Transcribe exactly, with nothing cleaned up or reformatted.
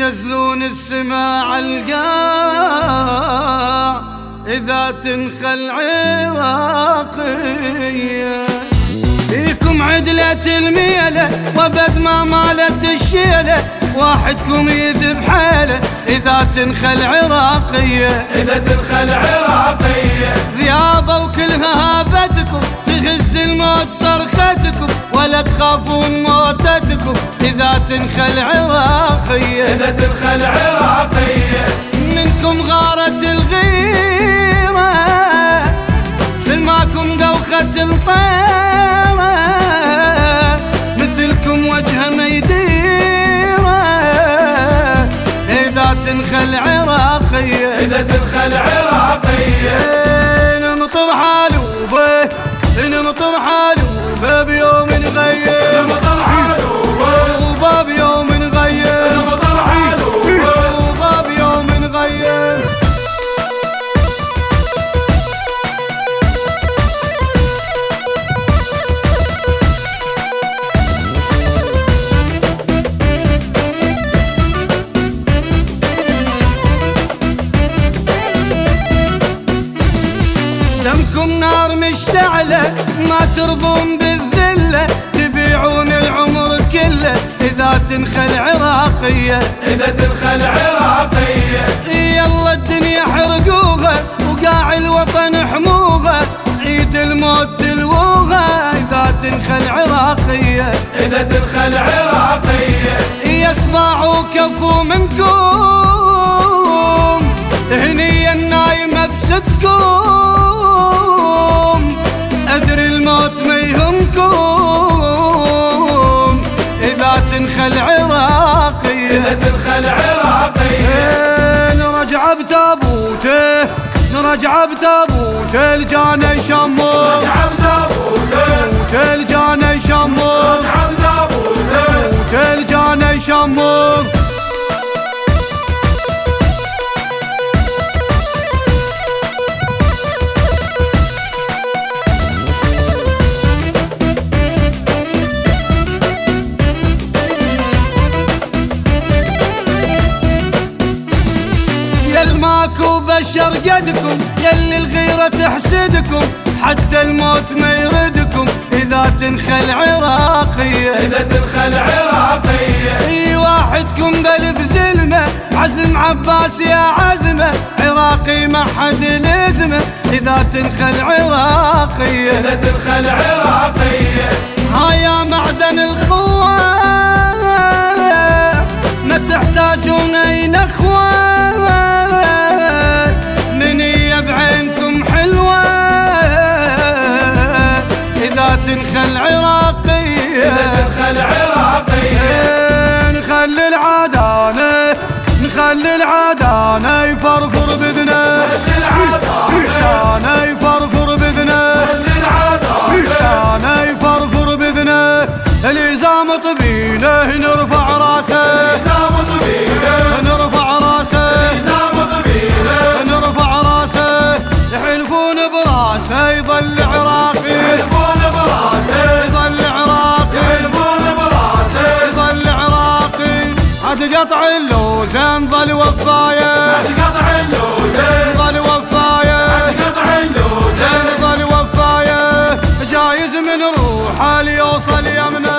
ينزلون السماع القاع إذا تنخل عراقية. فيكم عدلة الميلة وبد ما مالت الشيلة، واحدكم يذب حيله إذا تنخل عراقية. إذا تنخل عراقية ذيابة وكلها هابتكم، تغز الموت صرختكم ولا تخافون موتتكم إذا تنخل عراقية. إذا تنخل عراقية منكم غارت الغيرة، سلماكم دوخة الطيرة، مثلكم وجه ميديرة إذا تنخل عراقية. إذا تنخل عراقية نمطر حالوبه نمطر حالوبه بيوم نغير، نمطر حالوبه بيوم نغير، نمطر حالوبه بيوم نغير. دمكم نار مشتعلة ما ترضون بالذلة، تبيعون العمر كله إذا تنخل عراقية. إذا تنخل عراقية يلا الدنيا حرقوها وقاع الوطن حموها، عيد الموت تلوها إذا تنخل عراقية. إذا تنخل عراقية يصبع وكفو منكم، هني النايمة بستكم، أدري الموت ما يهمكم إذا تنخل عراقية. إذا تنخل عراقية نرجع بتابوته نرجع بتابوته الجانا يشمر، نرجع بتابوته الجانا يشمر، نرجع بتابوته الجانا يشمر. ماكو بشر قدكم، يلي الغيرة تحسدكم، حتى الموت ما يردكم إذا تنخل عراقية. إذا تنخل عراقية اي واحدكم بلف زلمة، عزم عباس يا عزمة، عراقي ما حد لزمه إذا تنخل عراقية. إذا تنخل عراقية هايا معدن الخوة ما تحتاجون اي نخوة، منية بعينكم حلوة إذا تنخل عراقية. إذا تنخل عراقية نخلي العدانة نخلي العدانة يفرفر بذنه، العدانة يفرفر بذنه، العدانة يفرفر بذنه. الإزام طبيله نرفع راسه، نرفع راسه، نرفع راسه. يحلفون براسه يظل عراقي، يحلفون براسه يظل عراقي، يحلفون براسه يظل عراقي. عاد قطع اللوزة نظل وفاية، عاد قطع اللوزة نظل وفاية، عاد قطع اللوزة نظل وفاية. جايز من روحه ليوصل يمنه،